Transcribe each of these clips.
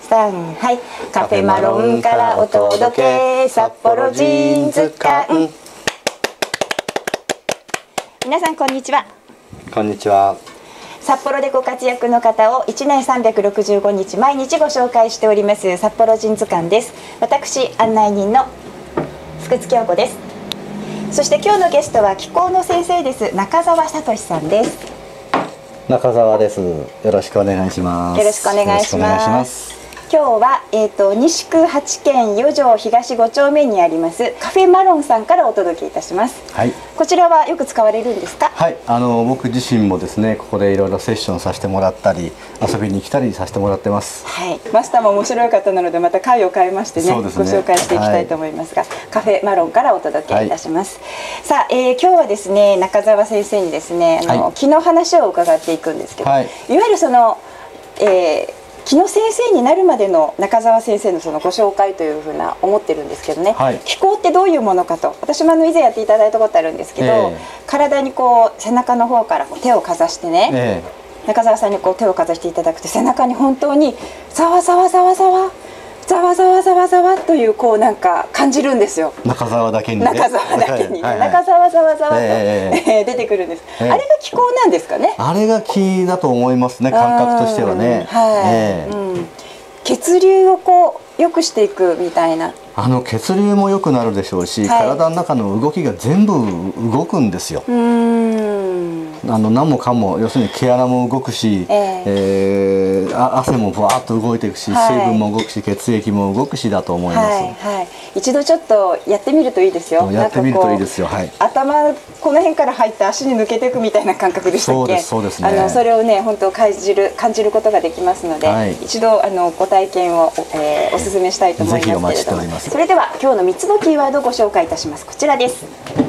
3、はい、カフェマロンからお届け、札幌ジーンズ館。皆さんこんにちは。 こんにちは。 札幌でご活躍の方を1年365日毎日ご紹介しております札幌ジーンズ館です。私案内人の福津京子です。そして今日のゲストは気候の先生です。中澤聡さんです。 中澤です。よろしくお願いします。 よろしくお願いします。今日は、西区8軒4条東5丁目にありますカフェマロンさんからお届けいたします。はい。こちらはよく使われるんですか？ はい。僕自身もですね、ここでいろいろセッションさせてもらったり、遊びに来たりさせてもらってます。 はい。マスターも面白い方なので、また回を変えましてね、ご紹介していきたいと思いますが、カフェマロンからお届けいたします。さあ、今日はですね、中澤先生にですね、気の話を伺っていくんですけど、いわゆるその、気の先生になるまでの中澤先生のそのご紹介というふうな思ってるんですけどね、気候ってどういうものかと、私も以前やっていただいたことあるんですけど、体にこう背中の方から手をかざしてね、中澤さんにこう手をかざしていただくと背中に本当にざわざわざわざわざわざわざわざわというこうなんか感じるんですよ。 中澤だけにね。 中澤だけに中澤ざわざわと出てくるんです。あれが気候なんですかね。 あれが気だと思いますね、感覚としてはね。 血流をこう良くしていくみたいな。 血流も良くなるでしょうし、体の中の動きが全部動くんですよ。何もかも、要するに毛穴も動くし、汗もぶわっと動いていくし、水分も動くし、血液も動くしだと思います。 一度ちょっとやってみるといいですよ。 やってみるといいですよ。 頭この辺から入って足に抜けていくみたいな感覚でしたっけ。 そうですね。 それをね、本当感じることができますので、一度ご体験をお勧めしたいと思いますけれども。 ぜひお待ちしております。 それでは今日の3つのキーワードをご紹介いたします。こちらです。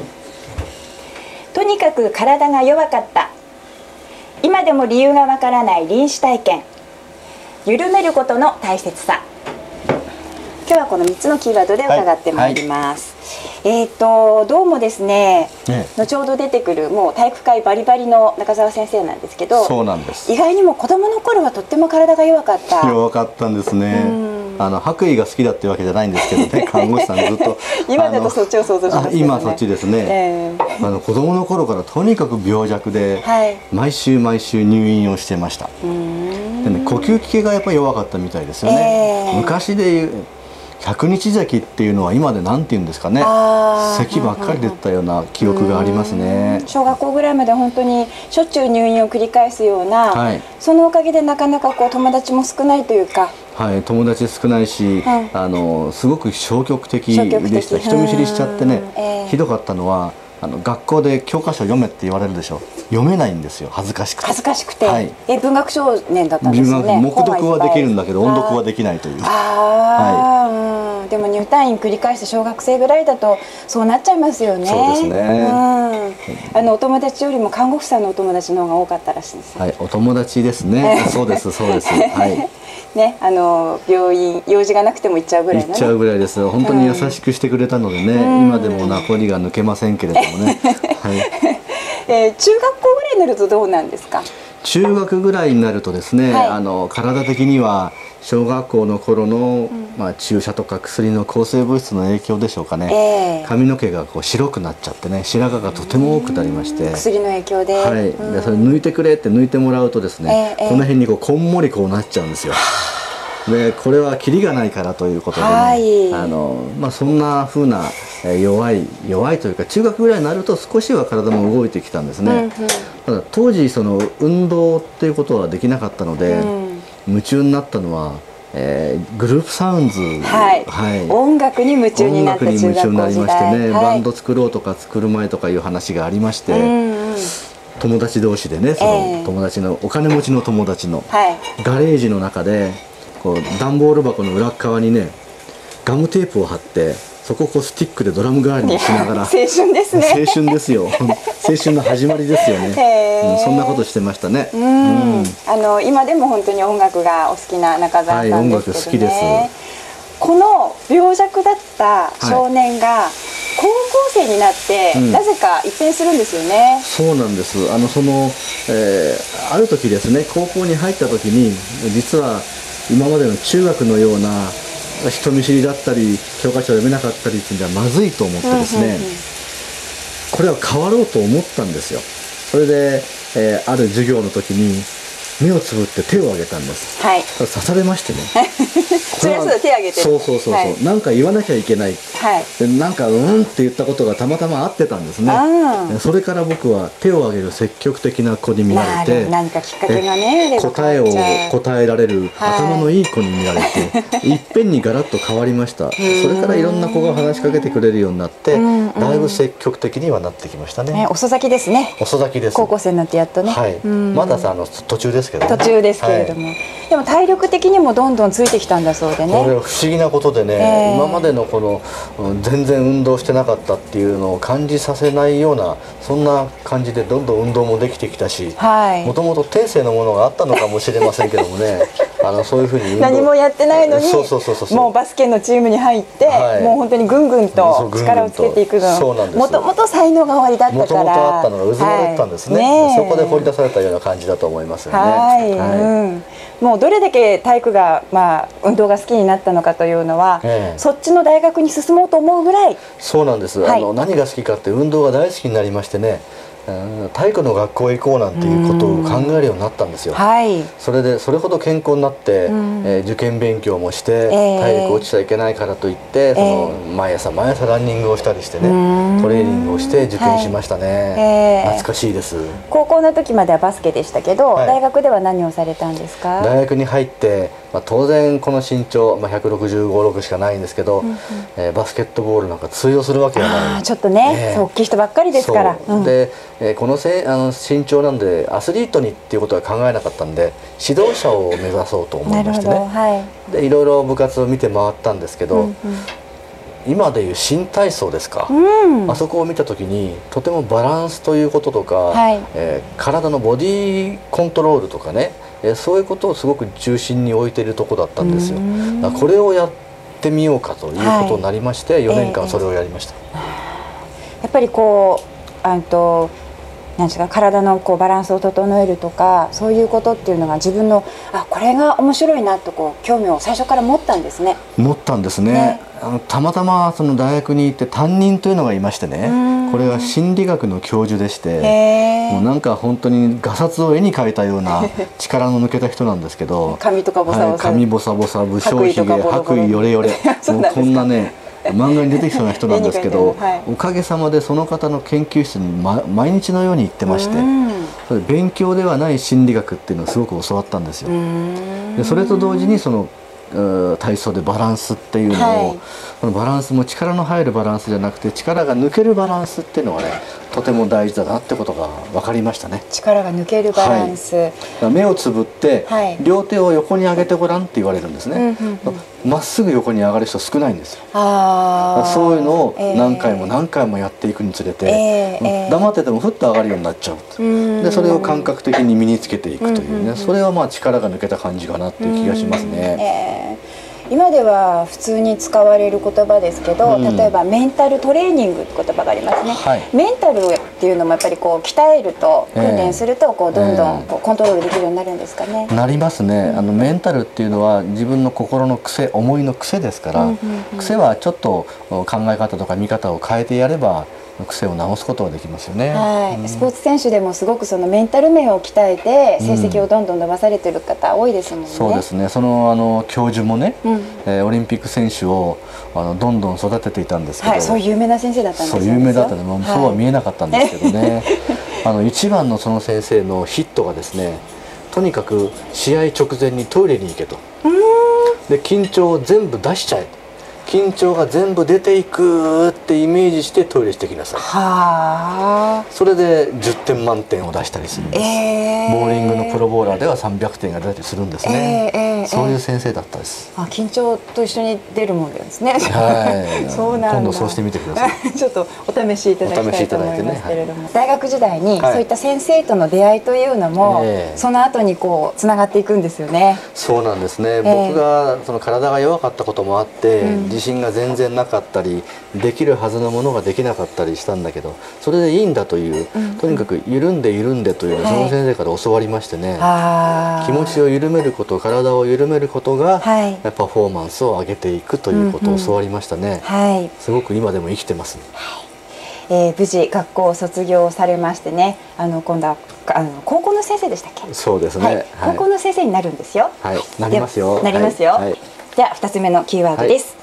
とにかく体が弱かった。今でも理由がわからない臨死体験。緩めることの大切さ。今日はこの3つのキーワードで伺ってまいります。どうもですね、後ほど出てくるもう体育会バリバリの中澤先生なんですけど、 そうなんです。 意外にも子供の頃はとっても体が弱かった。 弱かったんですね。白衣が好きだっていうわけじゃないんですけどね、看護師さんずっと今だとそっちを想像しますけどね。 今そっちですね。子供の頃からとにかく病弱で、毎週毎週入院をしてました。でね、呼吸器系がやっぱり弱かったみたいですよね。昔でいう100日咳っていうのは今で何て言うんですかね、咳ばっかり出たような記憶がありますね。 小学校ぐらいまで本当にしょっちゅう入院を繰り返すような、そのおかげでなかなかこう友達も少ないというか、 友達少ないし、すごく消極的でした。人見知りしちゃってね、ひどかったのは学校で教科書読めって言われるでしょ。読めないんですよ、恥ずかしくて。 恥ずかしくて。文学少年だったんですよね。 黙読はできるんだけど音読はできないという。 でも入退院繰り返して小学生ぐらいだとそうなっちゃいますよね。 そうですね。 お友達よりも看護婦さんのお友達の方が多かったらしいです。 お友達ですね。そうですそうです。 ね、病院用事がなくても行っちゃうぐらいのね。 行っちゃうぐらいです。本当に優しくしてくれたのでね、今でも名残が抜けませんけれどもね。 中学校ぐらいになるとどうなんですか？ 中学ぐらいになるとですね、体的には小学校の頃の、注射とか薬の抗生物質の影響でしょうかね、髪の毛がこう白くなっちゃってね、白髪がとても多くなりまして、 薬の影響で、 でそれ抜いてくれって抜いてもらうとですね、この辺にこんもりこうなっちゃうんですよ。でこれはキリがないからということでね、そんな風な弱いというか、中学ぐらいになると少しは体も動いてきたんですね。ただ当時その運動っていうことはできなかったので、夢中になったのはグループサウンズ、 音楽に夢中になった中学校時代、 なりましてね、バンド作ろうとか作る前とかいう話がありまして、友達同士でね、その友達のお金持ちの友達のガレージの中でこう段ボール箱の裏側にねガムテープを貼って、そこをこうスティックでドラム代わりにしながら、 青春ですね。 青春ですよ。青春の始まりですよね。そんなことしてましたね。 今でも本当に音楽がお好きな中澤さんですけどね。 音楽好きです。 この病弱だった少年が高校生になって、なぜか一変するんですよね。 そうなんです。ある時ですね、高校に入った時に実は今までの中学のような人見知りだったり教科書を読めなかったりっていうのはまずいと思ってですね、これは変わろうと思ったんですよ。それで、ある授業の時に目をつぶって手を挙げたんです。はい、刺されましてね。 それはそうだ、手挙げて。 そうそうそうそう、はい、なんか言わなきゃいけない。はい、でなんかって言ったことがたまたま合ってたんですね。それから僕は手を挙げる積極的な子に見られて、 何かきっかけがね、 答えを答えられる頭のいい子に見られて、いっぺんにガラッと変わりました。それからいろんな子が話しかけてくれるようになって、だいぶ積極的にはなってきましたね。 遅咲きですね。 遅咲きです。 高校生になってやっとね。 はい。まださ途中ですけど。 途中ですけれども、でも体力的にもどんどんついてきたんだそうでね。 これは不思議なことでね、今までのこの全然運動してなかったっていうのを感じさせないような、そんな感じでどんどん運動もできてきたし、もともと天性のものがあったのかもしれませんけどもね。そういうふうに何もやってないのにもうバスケのチームに入って、もう本当にぐんぐんと力をつけていくの。もともと才能がおありだったから、もともとあったのがうずまれてたんですね。そこで掘り出されたような感じだと思いますよね。 もうどれだけ体育が、運動が好きになったのかというのは、そっちの大学に進もうと思うぐらい。 そうなんです。何が好きかって運動が大好きになりましてね、体育の学校へ行こうなんていうことを考えるようになったんですよ。それでそれほど健康になって、受験勉強もして、体力落ちちゃいけないからといって、毎朝ランニングをしたりしてね、トレーニングをして受験しましたね。懐かしいです。 高校の時まではバスケでしたけど、大学では何をされたんですか？ 大学に入って、当然この身長、165、6しかないんですけど、バスケットボールなんか通用するわけがない。 ちょっとね、大きい人ばっかりですから。 でこの身長なんでアスリートにっていうことは考えなかったんで、指導者を目指そうと思いましてね、でいろいろ部活を見て回ったんですけど、今でいう新体操ですか、あそこを見た時にとてもバランスということとか、体のボディコントロールとかね、そういうことをすごく中心に置いているとこだったんですよ。これをやってみようかということになりまして、4年間それをやりました。 やっぱりなんですか、体のバランスを整えるとか、そういうことっていうのが自分のこれが面白いなと興味を最初から持ったんですね。 持ったんですね。たまたまその大学に行って担任というのがいましてね、これは心理学の教授でして、もうなんか本当に画冊を絵に描いたような力の抜けた人なんですけど、 髪とかボサボサ、 髪ボサボサ、武将髭、白衣ヨレヨレ、もうこんなね漫画に出てきそうな人なんですけど、おかげさまでその方の研究室に、毎日のように行ってまして、それ勉強ではない心理学っていうのをすごく教わったんですよ。でそれと同時にその体操でバランスっていうのを、そのバランスも力の入るバランスじゃなくて力が抜けるバランスっていうのがね、とても大事だなってことが分かりましたね。 力が抜けるバランス、 目をつぶって、両手を横に上げてごらんって言われるんですね。まっすぐ横に上がる人少ないんですよ。そういうのを何回も何回もやっていくにつれて、黙っててもふっと上がるようになっちゃう。でそれを感覚的に身につけていくというね、それは力が抜けた感じかなっていう気がしますね。 今では普通に使われる言葉ですけど、例えばメンタルトレーニングって言葉がありますね。メンタルっていうのもやっぱり鍛えると、訓練するとどんどんコントロールできるようになるんですかね。 なりますね。メンタルっていうのは自分の心の癖、思いの癖ですから、癖はちょっと考え方とか見方を変えてやれば癖を直すことができますよね。 スポーツ選手でもすごくそのメンタル面を鍛えて成績をどんどん伸ばされてる方多いですもんね。 そうですね。その教授もね、オリンピック選手をどんどん育てていたんですけど、 そういう有名な先生だったんですよ。 そう有名だったので、そうは見えなかったんですけどね。一番のその先生のヒットがですね、とにかく試合直前にトイレに行けと。で緊張を全部出しちゃえ。緊張が全部出ていくってイメージしてトイレしてきなさい。それで10点満点を出したりするんです。ボーリングのプロボーラーでは300点が出たりするんですね。そういう先生だったです。 緊張と一緒に出るもんですね。そうなんだ。 今度そうしてみてください。 ちょっとお試しいただきたいと思いますけれども、大学時代にそういった先生との出会いというのもその後につながっていくんですよね。 そうなんですね。僕がその体が弱かったこともあって、自信が全然なかったり、できるはずのものができなかったりしたんだけど、それでいいんだという、とにかく緩んでというのをその先生から教わりましてね、気持ちを緩めること、体を緩めることが、パフォーマンスを上げていくということを教わりましたね。すごく今でも生きてます。 無事学校を卒業されましてね、今度は高校の先生でしたっけ？ そうですね。 高校の先生になるんですよ。 なりますよ。 なりますよ。じゃあ2つ目のキーワードです。